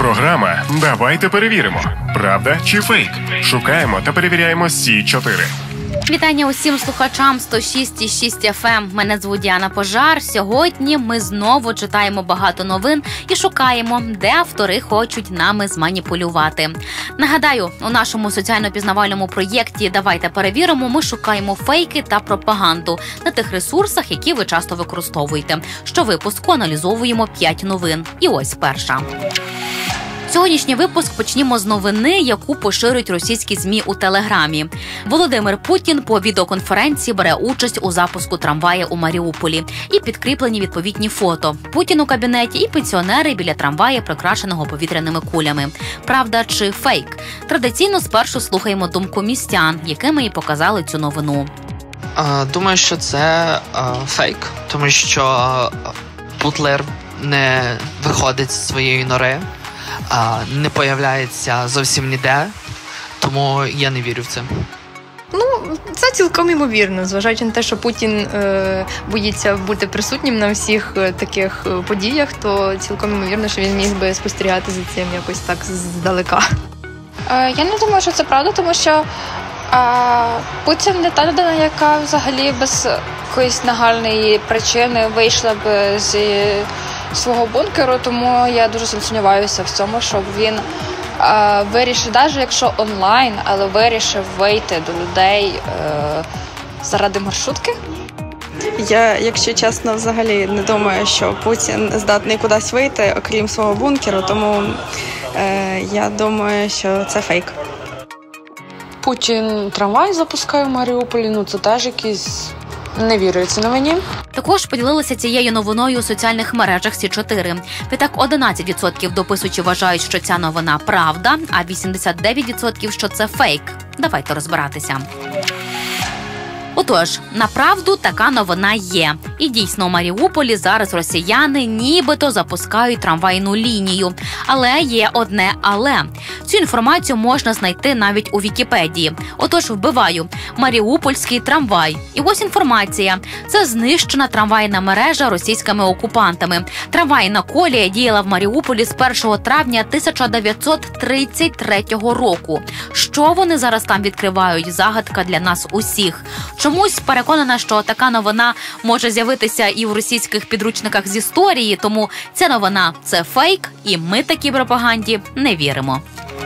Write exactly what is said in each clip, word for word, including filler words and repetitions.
Програма «Давайте перевіримо». Правда чи фейк? Шукаємо та перевіряємо Сі чотири. Вітання усім слухачам сто шість і шість еф ем. Мене звуть Діана Пожар. Сьогодні ми знову читаємо багато новин і шукаємо, де автори хочуть нами зманіпулювати. Нагадаю, у нашому соціально-пізнавальному проєкті «Давайте перевіримо» ми шукаємо фейки та пропаганду на тих ресурсах, які ви часто використовуєте. Щовипуску аналізовуємо п'ять новин. І ось перша. Сьогоднішній випуск почнімо з новини, яку поширюють російські ЗМІ у Телеграмі. Володимир Путін по відеоконференції бере участь у запуску трамвая у Маріуполі. І підкріплені відповідні фото. Путін у кабінеті і пенсіонери біля трамвая, прикрашеного повітряними кулями. Правда чи фейк? Традиційно спершу слухаємо думку містян, якими і показали цю новину. Думаю, що це фейк, тому що Путлер не виходить з своєї нори. Не появляється зовсім ніде, тому я не вірю в це. Ну, це цілком ймовірно, зважаючи на те, що Путін е, боїться бути присутнім на всіх е, таких подіях, то цілком ймовірно, що він міг би спостерігати за цим якось так здалека. Е, я не думаю, що це правда, тому що е, Путін не та людина, яка взагалі без якоїсь нагальної причини вийшла б з свого бункеру, тому я дуже сумніваюся в цьому, щоб він е, вирішив, навіть якщо онлайн, але вирішив вийти до людей е, заради маршрутки. Я, якщо чесно, взагалі не думаю, що Путін здатний кудись вийти, окрім свого бункеру, тому е, я думаю, що це фейк. Путін трамвай запускає в Маріуполі, ну це теж якийсь... Не вірю цій новині. Також поділилися цією новиною у соціальних мережах Сі чотири. Відтак одинадцять відсотків дописувачів вважають, що ця новина правда, а вісімдесят дев'ять відсотків, що це фейк. Давайте розбиратися. Отож, направду така новина є. І дійсно у Маріуполі зараз росіяни нібито запускають трамвайну лінію. Але є одне «але». Цю інформацію можна знайти навіть у Вікіпедії. Отож, вбиваю «Маріупольський трамвай». І ось інформація. Це знищена трамвайна мережа російськими окупантами. Трамвайна колія діяла в Маріуполі з першого травня тисяча дев'ятсот тридцять третього року. Що вони зараз там відкривають? Загадка для нас усіх. Чомусь переконана, що така новина може з'явитися і в російських підручниках з історії, тому ця новина – це фейк, і ми такій пропаганді не віримо.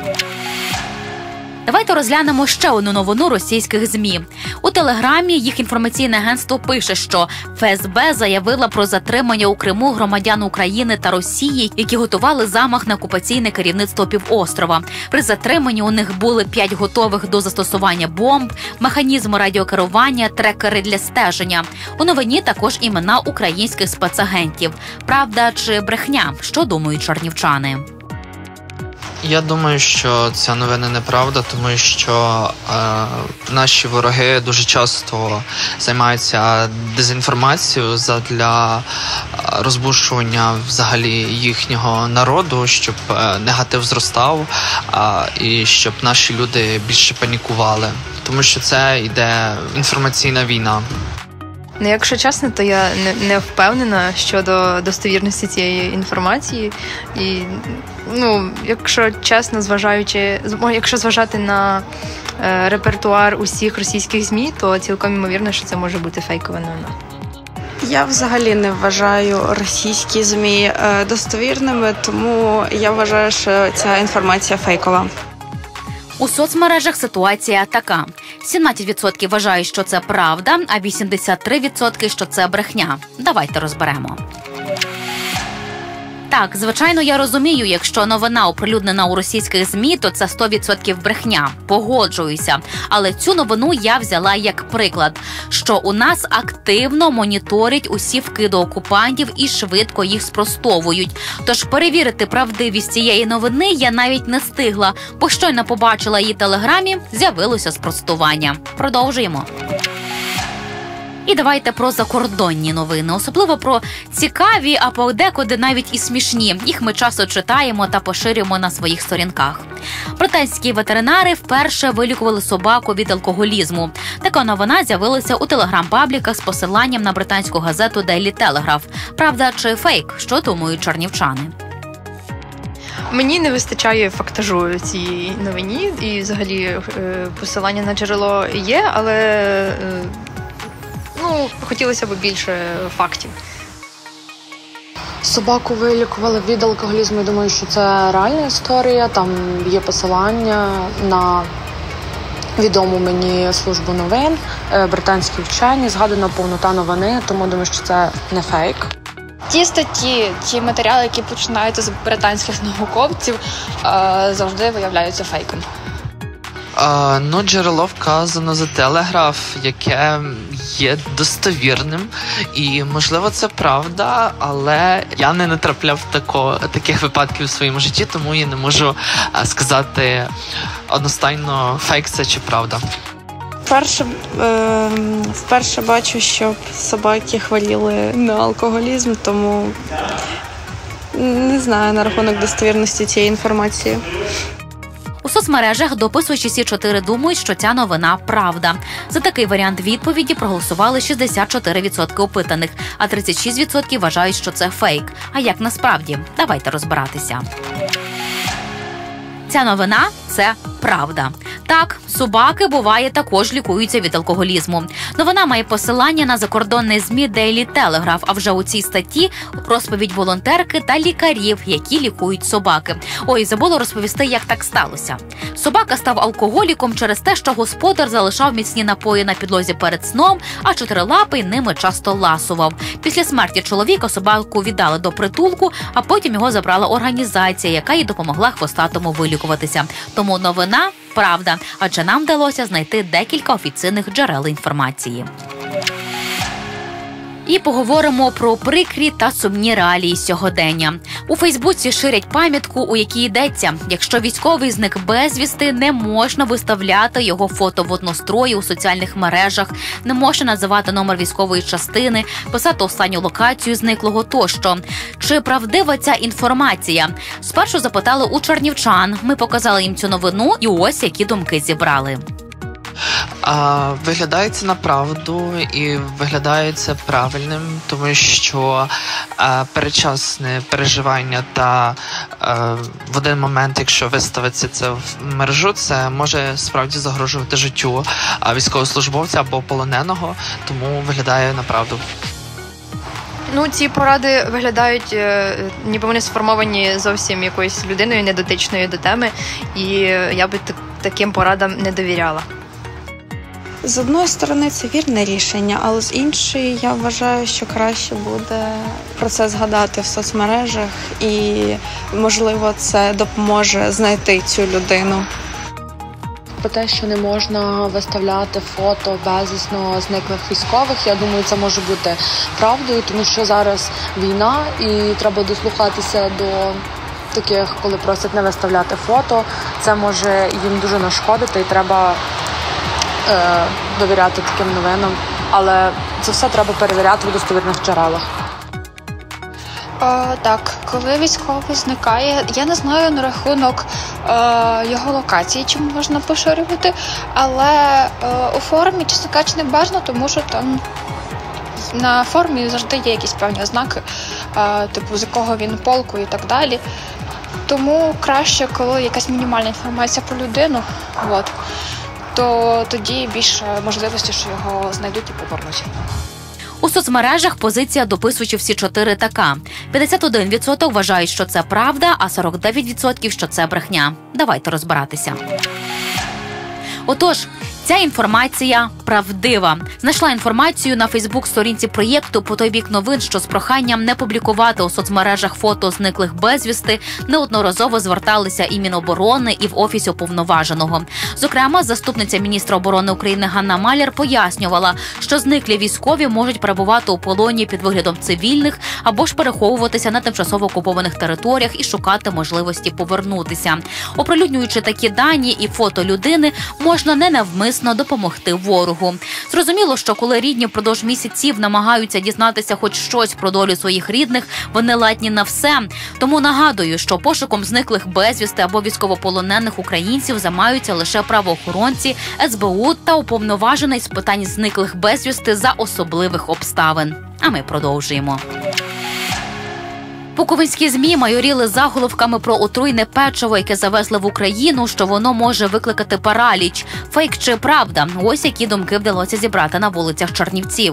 Давайте розглянемо ще одну новину російських ЗМІ. У Телеграмі їх інформаційне агентство пише, що Еф Ес Бе заявила про затримання у Криму громадян України та Росії, які готували замах на окупаційне керівництво півострова. При затриманні у них були п'ять готових до застосування бомб, механізми радіокерування, трекери для стеження. У новині також імена українських спецагентів. Правда чи брехня? Що думають чернівчани? Я думаю, що ця новина неправда, тому що е, наші вороги дуже часто займаються дезінформацією задля розбушування взагалі їхнього народу, щоб е, негатив зростав е, і щоб наші люди більше панікували, тому що це йде інформаційна війна. Ну, якщо чесно, то я не, не впевнена щодо достовірності цієї інформації. І, ну, якщо чесно, зважаючи, якщо зважати на е, репертуар усіх російських ЗМІ, то цілком ймовірно, що це може бути фейкова новина. Я взагалі не вважаю російські ЗМІ е, достовірними, тому я вважаю, що ця інформація фейкова. У соцмережах ситуація така. сімнадцять відсотків вважають, що це правда, а вісімдесят три відсотки, що це брехня. Давайте розберемо. Так, звичайно, я розумію, якщо новина оприлюднена у російських ЗМІ, то це сто відсотків брехня. Погоджуюся. Але цю новину я взяла як приклад, що у нас активно моніторять усі вкиди окупантів і швидко їх спростовують. Тож перевірити правдивість цієї новини я навіть не встигла, бо щойно побачила її в Телеграмі, з'явилося спростування. Продовжуємо. І давайте про закордонні новини, особливо про цікаві, а подекуди навіть і смішні. Їх ми часто читаємо та поширюємо на своїх сторінках. Британські ветеринари вперше вилікували собаку від алкоголізму. Така новина з'явилася у телеграм-пабліках з посиланням на британську газету Daily Telegraph. Правда чи фейк? Що думають чернівчани? Мені не вистачає фактажу цій новині, і взагалі посилання на джерело є, але ну, хотілося б більше фактів. Собаку вилікували від алкоголізму. Я думаю, що це реальна історія. Там є посилання на відому мені службу новин, британські вчені, згадана повнота новини, тому думаю, що це не фейк. Ті статті, ті матеріали, які починаються з британських науковців, завжди виявляються фейком. Uh, ну, джерело вказано за Телеграф, яке є достовірним, і, можливо, це правда, але я не натрапляв тако, таких випадків у своєму житті, тому я не можу uh, сказати одностайно, фейк це чи правда. Вперше, е, вперше бачу, щоб собаки хворіли на алкоголізм, тому не знаю на рахунок достовірності цієї інформації. У соцмережах дописуючи Сі чотири думають, що ця новина – правда. За такий варіант відповіді проголосували шістдесят чотири відсотки опитаних, а тридцять шість відсотків вважають, що це фейк. А як насправді? Давайте розбиратися. Ця новина – це правда. Так, собаки, буває, також лікуються від алкоголізму. Новина має посилання на закордонний ЗМІ Daily Telegraph, а вже у цій статті розповідь волонтерки та лікарів, які лікують собаки. Ой, забула розповісти, як так сталося. Собака став алкоголіком через те, що господар залишав міцні напої на підлозі перед сном, а чотирилапий ними часто ласував. Після смерті чоловіка собаку віддали до притулку, а потім його забрала організація, яка їй допомогла хвостатому вилікуватися. Тому новина – правда, адже нам вдалося знайти декілька офіційних джерел інформації. І поговоримо про прикрі та сумні реалії сьогодення. У Фейсбуці ширять пам'ятку, у якій йдеться: якщо військовий зник безвісти, не можна виставляти його фото в однострої у соціальних мережах, не можна називати номер військової частини, писати останню локацію зниклого тощо. Чи правдива ця інформація? Спершу запитали у чернівчан, ми показали їм цю новину, і ось які думки зібрали. А, виглядає це на правду і виглядає це правильним, тому що а, передчасне переживання та а, в один момент, якщо виставиться це в мережу, це може справді загрожувати життю а, військовослужбовця або полоненого, тому виглядає на правду. Ну, ці поради виглядають, ніби вони сформовані зовсім якоюсь людиною недотичною до теми, і я би таким порадам не довіряла. З одної сторони, це вірне рішення, але з іншої, я вважаю, що краще буде про це згадати в соцмережах і, можливо, це допоможе знайти цю людину. Про те, що не можна виставляти фото безвісно зниклих військових, я думаю, це може бути правдою, тому що зараз війна і треба дослухатися до таких, коли просять не виставляти фото. Це може їм дуже нашкодити і треба е, довіряти таким новинам. Але це все треба перевіряти в достовірних джерелах. О, так, коли військовий зникає, я не знаю на рахунок е, його локації, чи можна поширювати, але е, у формі, чесно кажучи, не бажано, тому що там на формі завжди є якісь певні ознаки, е, типу з якого він полку і так далі. Тому краще, коли якась мінімальна інформація про людину, от, то тоді більше можливості, що його знайдуть і повернуть. У соцмережах позиція дописувачів Сі чотири така. п'ятдесят один відсоток вважають, що це правда, а сорок дев'ять відсотків, що це брехня. Давайте розбиратися. Отож, ця інформація правдива. Знайшла інформацію на Фейсбук-сторінці проєкту «По той бік новин», що з проханням не публікувати у соцмережах фото зниклих безвісти неодноразово зверталися і Міноборони, і в Офісі Уповноваженого. Зокрема, заступниця міністра оборони України Ганна Маляр пояснювала, що зниклі військові можуть перебувати у полоні під виглядом цивільних або ж переховуватися на тимчасово окупованих територіях і шукати можливості повернутися. Оприлюднюючи такі дані і фото людини, можна ненавмисно допомогти ворогу. Зрозуміло, що коли рідні впродовж місяців намагаються дізнатися хоч щось про долю своїх рідних, вони ладні на все. Тому нагадую, що пошуком зниклих безвісти або військовополонених українців займаються лише правоохоронці, Ес Бе У та уповноважений з питань зниклих безвісти за особливих обставин. А ми продовжуємо. Буковинські ЗМІ майоріли заголовками про отруйне печиво, яке завезли в Україну, що воно може викликати параліч. Фейк чи правда? Ось які думки вдалося зібрати на вулицях Чернівців.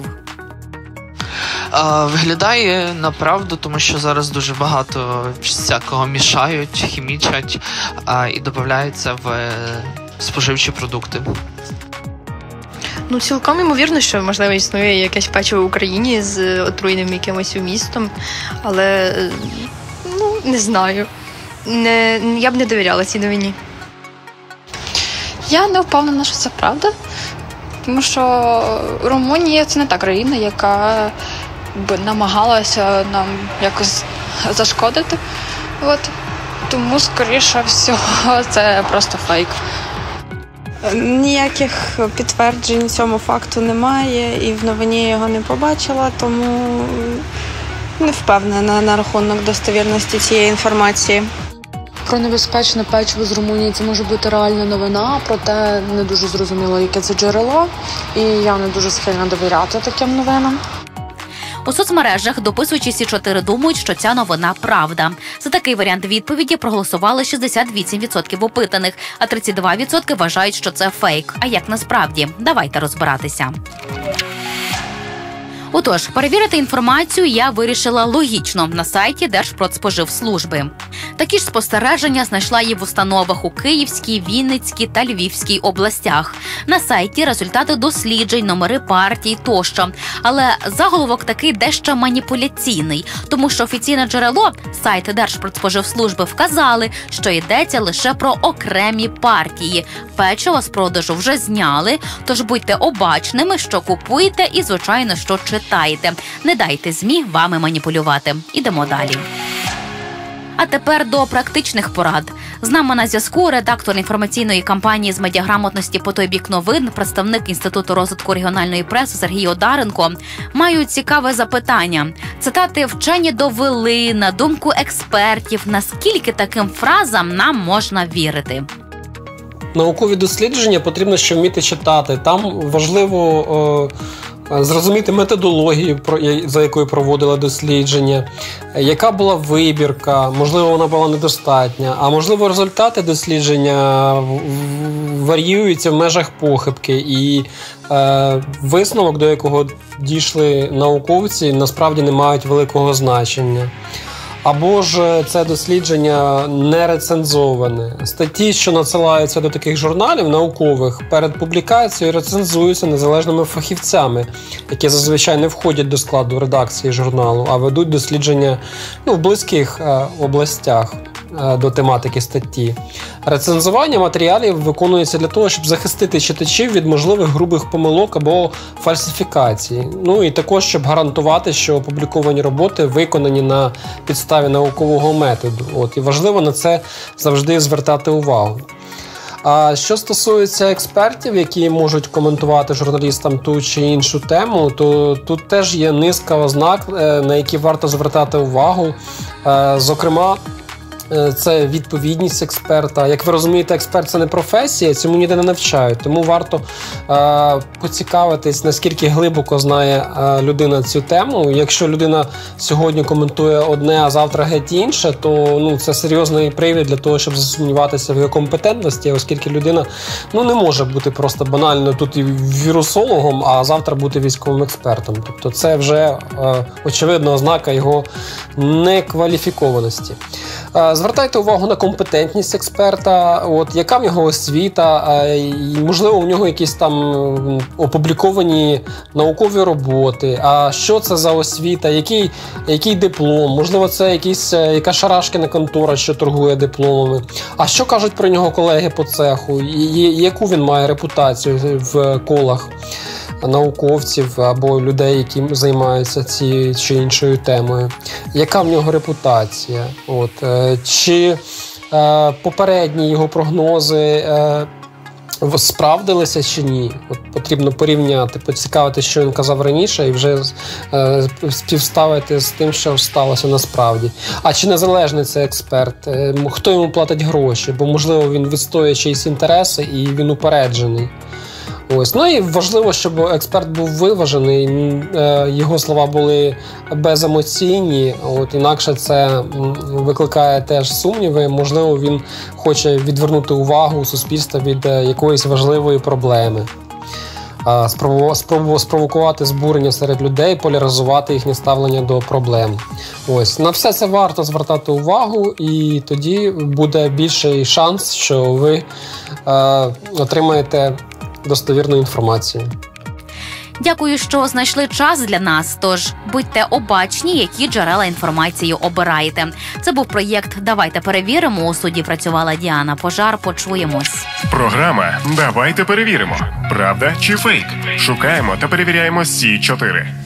Виглядає на правду, тому що зараз дуже багато всякого мішають, хімічать і додається в споживчі продукти. Ну, цілком ймовірно, що, можливо, існує якесь печиво в Україні з отруйним якимось вмістом, але, ну, не знаю. Не, я б не довіряла цій новині. Я не впевнена, що це правда, тому що Румунія – це не та країна, яка б намагалася нам якось зашкодити. От. Тому, скоріше всього, це просто фейк. Ніяких підтверджень цьому факту немає, і в новині я його не побачила, тому не впевнена на рахунок достовірності цієї інформації. Про небезпечне печиво з Румунії це може бути реальна новина, проте не дуже зрозуміло, яке це джерело, і я не дуже схильна довіряти таким новинам. У соцмережах дописуючі Сі чотири думають, що ця новина – правда. За такий варіант відповіді проголосували шістдесят вісім відсотків опитаних, а тридцять два відсотки вважають, що це фейк. А як насправді? Давайте розбиратися. Отож, перевірити інформацію я вирішила логічно на сайті Держпродспоживслужби. Такі ж спостереження знайшла і в установах у Київській, Вінницькій та Львівській областях. На сайті результати досліджень, номери партій тощо. Але заголовок такий дещо маніпуляційний, тому що офіційне джерело, сайт Держпродспоживслужби, вказали, що йдеться лише про окремі партії. Печиво з продажу вже зняли, тож будьте обачними, що купуєте і, звичайно, що читаєте. Не дайте ЗМІ вами маніпулювати. Ідемо далі. А тепер до практичних порад. З нами на зв'язку редактор інформаційної кампанії з медіаграмотності «По той бік новин», представник Інституту розвитку регіональної преси Сергій Одаренко. Маю цікаве запитання. Цитати «вчені довели», на думку експертів. Наскільки таким фразам нам можна вірити? Наукові дослідження потрібно ще вміти читати. Там важливо е, зрозуміти методологію, за якою проводили дослідження, яка була вибірка, можливо, вона була недостатня, а можливо, результати дослідження варіюються в межах похибки, і е, висновок, до якого дійшли науковці, насправді не мають великого значення. Або ж це дослідження не рецензоване. Статті, що надсилаються до таких журналів наукових, перед публікацією рецензуються незалежними фахівцями, які зазвичай не входять до складу редакції журналу, а ведуть дослідження ну, в близьких е, областях е, до тематики статті. Рецензування матеріалів виконується для того, щоб захистити читачів від можливих грубих помилок або фальсифікацій. Ну і також, щоб гарантувати, що опубліковані роботи виконані на підставі наукового методу. От, і важливо на це завжди звертати увагу. А що стосується експертів, які можуть коментувати журналістам ту чи іншу тему, то тут теж є низка ознак, на які варто звертати увагу. Зокрема, це відповідність експерта. Як ви розумієте, експерт – це не професія, цьому ніде не навчають. Тому варто е, поцікавитись, наскільки глибоко знає е, людина цю тему. Якщо людина сьогодні коментує одне, а завтра геть інше, то ну, це серйозний привід для того, щоб засумніватися в його компетентності, оскільки людина ну, не може бути просто банально тут і вірусологом, а завтра бути військовим експертом. Тобто це вже е, очевидна ознака його некваліфікованості. Звертайте увагу на компетентність експерта, от, яка в його освіта, і, можливо, у нього якісь там опубліковані наукові роботи, а що це за освіта, який, який диплом, можливо, це якийсь, яка шарашкіна контора, що торгує дипломами, а що кажуть про нього колеги по цеху, і яку він має репутацію в колах науковців або людей, які займаються цією чи іншою темою. Яка в нього репутація? От. Чи е, попередні його прогнози е, справдилися чи ні? От потрібно порівняти, поцікавити, що він казав раніше, і вже е, співставити з тим, що сталося насправді. А чи незалежний це експерт? Е, хто йому платить гроші? Бо, можливо, він відстоює чиїсь інтереси і він упереджений. Ось. Ну і важливо, щоб експерт був виважений, його слова були беземоційні, от, інакше це викликає теж сумніви. Можливо, він хоче відвернути увагу суспільства від якоїсь важливої проблеми. Спровокувати збурення серед людей, поляризувати їхнє ставлення до проблем. Ось. На все це варто звертати увагу, і тоді буде більший шанс, що ви е, отримаєте достовірну інформацію. Дякую, що знайшли час для нас. Тож будьте обачні, які джерела інформації обираєте. Це був проєкт «Давайте перевіримо». У суді працювала Діана Пожар. Почуємось. Програма «Давайте перевіримо». Правда чи фейк? Шукаємо та перевіряємо Сі чотири.